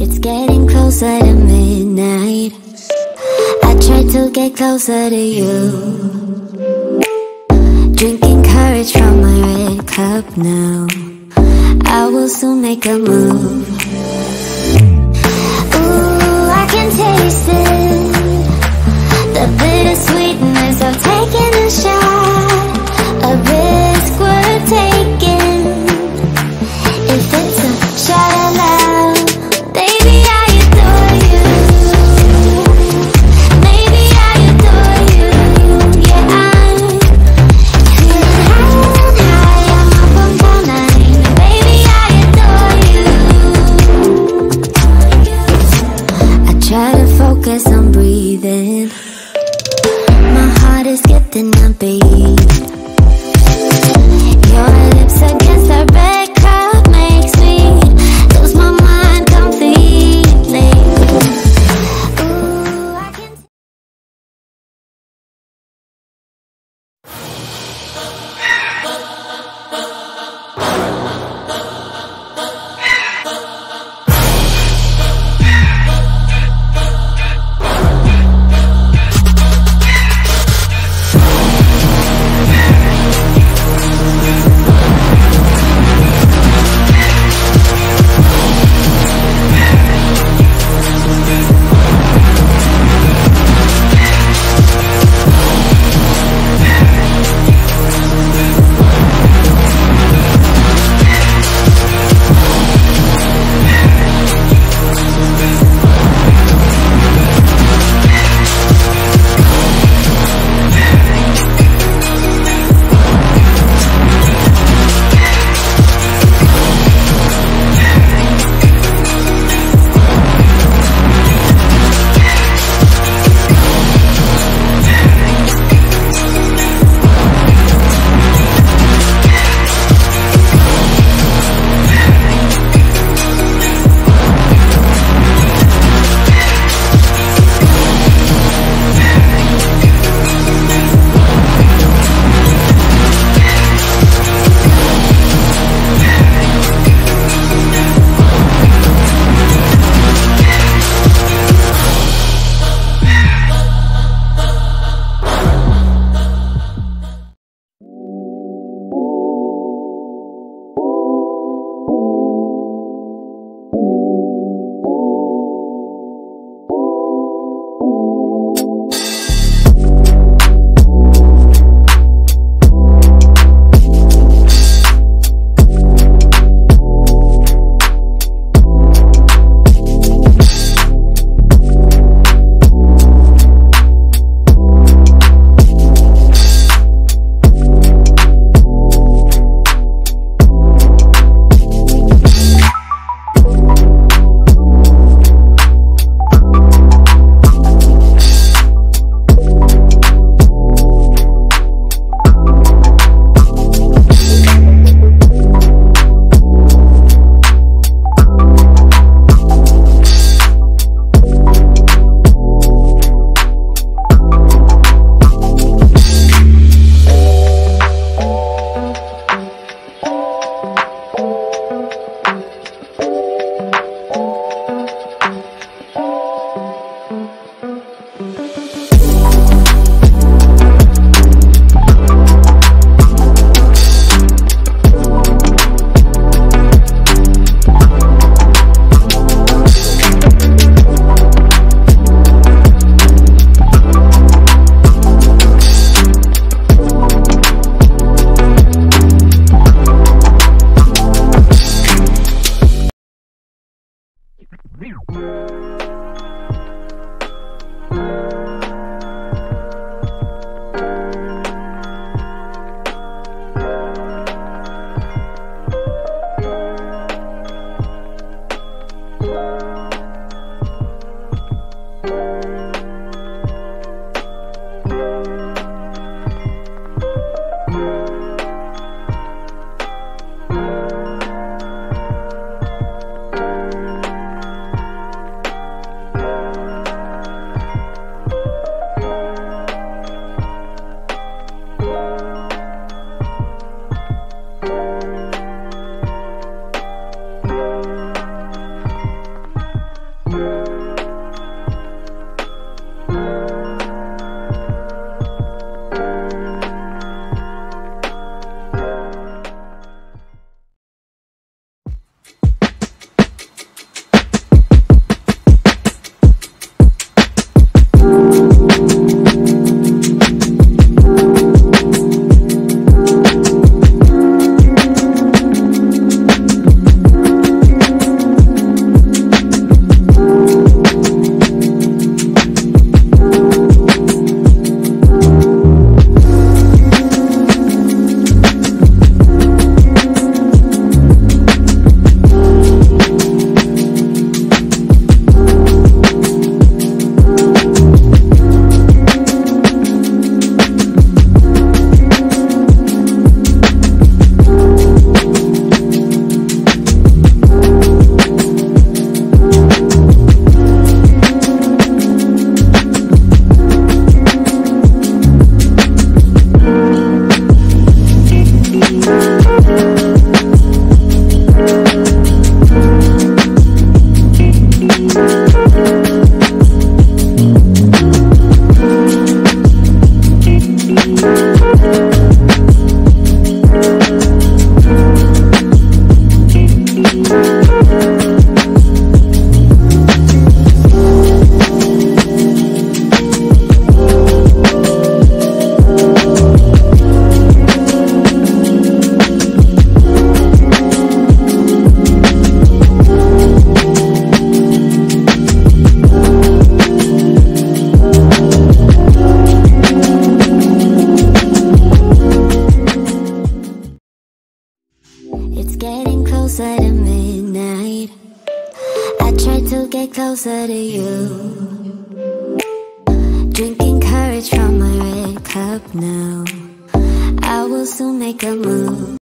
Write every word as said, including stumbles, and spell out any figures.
It's getting closer to midnight. I try to get closer to you, drinking courage from my red cup now. I will soon make a move. Ooh, I can taste it, the bittersweetness of taking a shot, a risk worth taking. If it's a shot of love, baby, I adore you. Maybe I adore you. Yeah, I'm feeling high and high. I'm up on cloud nine. Baby, I adore you. I try to focus on breathing. My heart is skipping a beat. Your lips against the red cup makes me lose my mind completely. Ooh, I can I try to get closer to you, drinking courage from my red cup now. I will soon make a move.